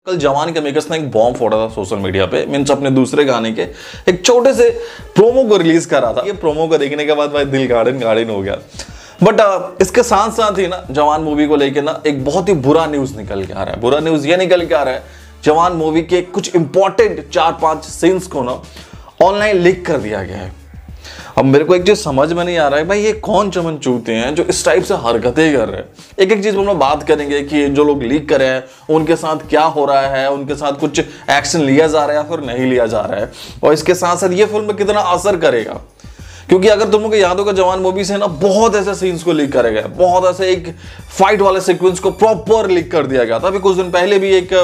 कल जवान के मेकर्स ने एक बॉम्ब फोड़ा था सोशल मीडिया पे, मीन्स अपने दूसरे गाने के एक छोटे से प्रोमो को रिलीज करा था। ये प्रोमो को देखने के बाद भाई दिल गार्डन गार्डन हो गया। बट इसके साथ साथ ही ना जवान मूवी को लेके ना एक बहुत ही बुरा न्यूज निकल के आ रहा है। बुरा न्यूज ये निकल के आ रहा है, जवान मूवी के कुछ इंपॉर्टेंट 4-5 सीन्स को ना ऑनलाइन लीक कर दिया गया है। अब मेरे को एक चीज समझ में नहीं आ रहा है भाई, ये कौन चमन चूते हैं जो इस टाइप से हरकतें कर रहे हैं। एक एक चीज हम लोग बात करेंगे कि जो लोग लीक कर रहे हैं उनके साथ क्या हो रहा है, उनके साथ कुछ एक्शन लिया जा रहा है या फिर नहीं लिया जा रहा है, और इसके साथ साथ ये फिल्म पे कितना असर करेगा। क्योंकि अगर तुम लोग को याद होगा जवान मूवी से ना बहुत ऐसे सीन्स को लीक करे गए, बहुत ऐसे एक फाइट वाले सीक्वेंस को प्रॉपर लीक कर दिया गया था। अभी कुछ दिन पहले भी एक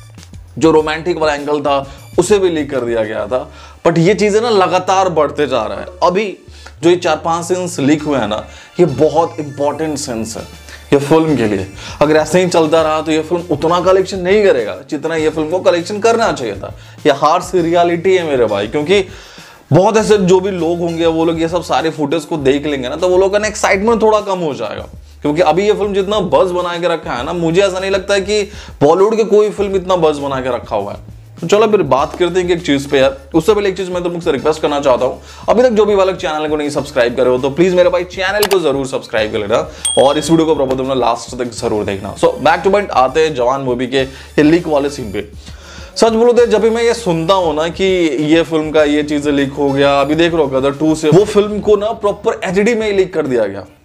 जो रोमांटिक वाला एंगल था उसे भी लीक कर दिया गया था। बट ये चीजें ना लगातार बढ़ते जा रहा है। अभी जो ये 4-5 सीन्स लीक हुए हैं ना, ये बहुत इंपॉर्टेंट सीन्स है ये फिल्म के लिए। अगर ऐसे ही चलता रहा तो ये फिल्म उतना कलेक्शन नहीं करेगा जितना ये फिल्म को कलेक्शन करना चाहिए था। ये हार्श रियलिटी है मेरे भाई। क्योंकि बहुत ऐसे जो भी लोग होंगे वो लोग ये सब सारे फुटेज को देख लेंगे ना, तो वो लोग का ना एक्साइटमेंट थोड़ा कम हो जाएगा। क्योंकि अभी ये फिल्म जितना बज़ बना के रखा है ना, मुझे ऐसा नहीं लगता है कि बॉलीवुड की कोई फिल्म इतना बज़ बना के रखा हुआ है। तो चलो फिर बात करते हैं कि एक चीज पे यार। उससे पहले एक चीज मैं तुम मुझसे रिक्वेस्ट करना चाहता हूँ, अभी तक जो भी वाले चैनल को नहीं सब्सक्राइब करे हो तो प्लीज मेरे भाई चैनल को जरूर सब्सक्राइब कर लेना और इस वीडियो को प्रॉपर तुमने लास्ट तक जरूर देखना। सो बैक टू पॉइंट आते हैं जवान मूवी के ये लीक वाले सीन पे। सच बोलो तो जब भी मैं ये सुनता हूँ ना कि ये फिल्म का ये चीज लीक हो गया, अभी देख लो गदर 2 से वो फिल्म को ना प्रॉपर HD में ही लीक कर दिया गया।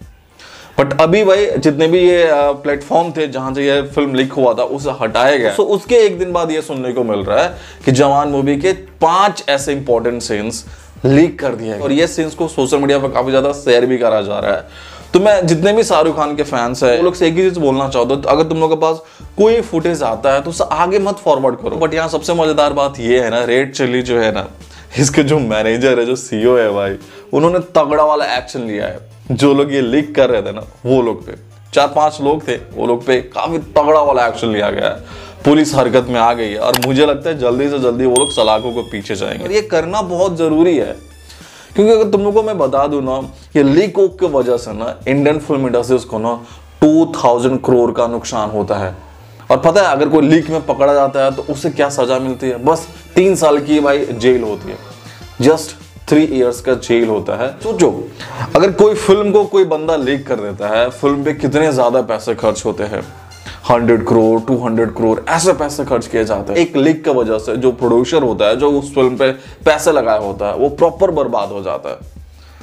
बट अभी भाई जितने भी ये प्लेटफॉर्म थे जहां से ये फिल्म लीक हुआ था उसे हटाया गया। सो उसके एक दिन बाद ये सुनने को मिल रहा है कि जवान मूवी के 5 ऐसे इंपॉर्टेंट सीन्स लीक कर दिए और ये सीन्स को सोशल मीडिया पर काफी ज्यादा शेयर भी करा जा रहा है। तो मैं जितने भी शाहरुख खान के फैंस हैं वो लोग से एक ही चीज बोलना चाहता हूँ, अगर तुम लोग के पास कोई फुटेज आता है तो उसे आगे मत फॉरवर्ड करो। बट यहाँ सबसे मजेदार बात ये है ना, रेड चिली जो है ना, इसके जो मैनेजर है, जो CEO है भाई, उन्होंने तगड़ा वाला एक्शन लिया है। जो लोग ये लीक कर रहे थे ना वो लोग पे 4-5 लोग थे, वो लोग पे काफी तगड़ा वाला एक्शन लिया गया है। पुलिस हरकत में आ गई है और मुझे लगता है जल्दी से जल्दी वो लोग सलाखों को पीछे जाएंगे। और ये करना बहुत जरूरी है क्योंकि अगर तुम लोगों को मैं बता दूं ना, ये लीक की वजह से ना इंडियन फिल्म इंडस्ट्रीज को ना 2000 करोड़ का नुकसान होता है। और पता है अगर कोई लीक में पकड़ा जाता है तो उससे क्या सजा मिलती है? बस 3 साल की भाई जेल होती है। जस्ट 3 इयर्स का जेल होता है। सोचो अगर कोई फिल्म को कोई बंदा लीक कर देता है, फिल्म पे कितने ज्यादा पैसे खर्च होते हैं, 100 करोड़ 200 करोड़ ऐसे पैसे खर्च किए जाते हैं। एक लीक की वजह से जो प्रोड्यूसर होता है, जो उस फिल्म पे पैसे लगाया होता है, वो प्रॉपर बर्बाद हो जाता है।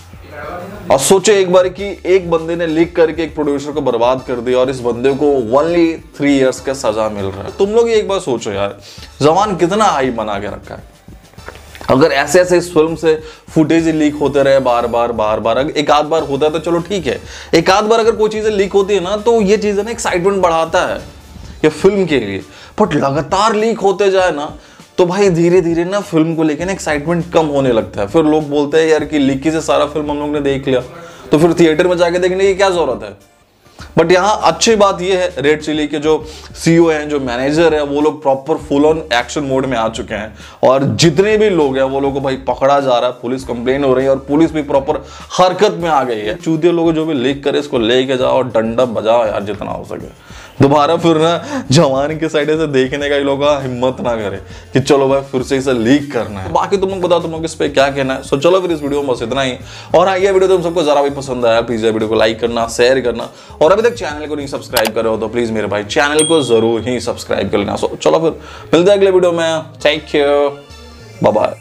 और सोचे एक बार कि एक बंदे ने लीक करके एक प्रोड्यूसर को बर्बाद कर दिया और इस बंदे को ओनली 3 इयर्स का सजा मिल रहा है। तुम लोग एक बार सोचो यार, जवान कितना हाई बना के रखा है। अगर ऐसे ऐसे इस फिल्म से फुटेज लीक होते रहे बार बार, एक आध बार होता है तो चलो ठीक है, एक आध बार अगर कोई चीजें लीक होती है ना तो ये चीजें ना एक्साइटमेंट बढ़ाता है ये फिल्म के लिए। बट लगातार लीक होते जाए ना तो भाई धीरे धीरे ना फिल्म को लेकर ना एक्साइटमेंट कम होने लगता है। फिर लोग बोलते हैं यार कि लीकी से सारा फिल्म हम लोग ने देख लिया, तो फिर थिएटर में जाके देखने की क्या जरूरत है। बट यहाँ अच्छी बात यह है, रेड चिली के जो CEO हैं, जो मैनेजर है, वो लोग proper full on action mode में आ चुके हैं और जितने भी लोग हैं वो लोग को भाई पकड़ा जा रहा है। पुलिस कंप्लेन हो रही है और पुलिस भी प्रॉपर हरकत में आ गई है। चूतिया लोग जो भी लीक करे इसको लेके जाओ और डंडा बजाओ यार जितना हो सके। दोबारा फिर ना जवान के साइड से देखने का लोग हिम्मत ना करे कि चलो भाई फिर से इसे लीक करना है। बाकी तुम लोग बताओ तुम लोग इस पे क्या कहना है। सो चलो फिर इस वीडियो में बस इतना ही। और हाँ, ये वीडियो तुम सबको जरा भी पसंद आया प्लीज वीडियो को लाइक करना, शेयर करना, और अभी तक चैनल को नहीं सब्सक्राइब करे हो तो प्लीज मेरे भाई चैनल को जरूर ही सब्सक्राइब कर लेना। सो चलो फिर मिलते हैं अगले वीडियो में। Take care, bye bye.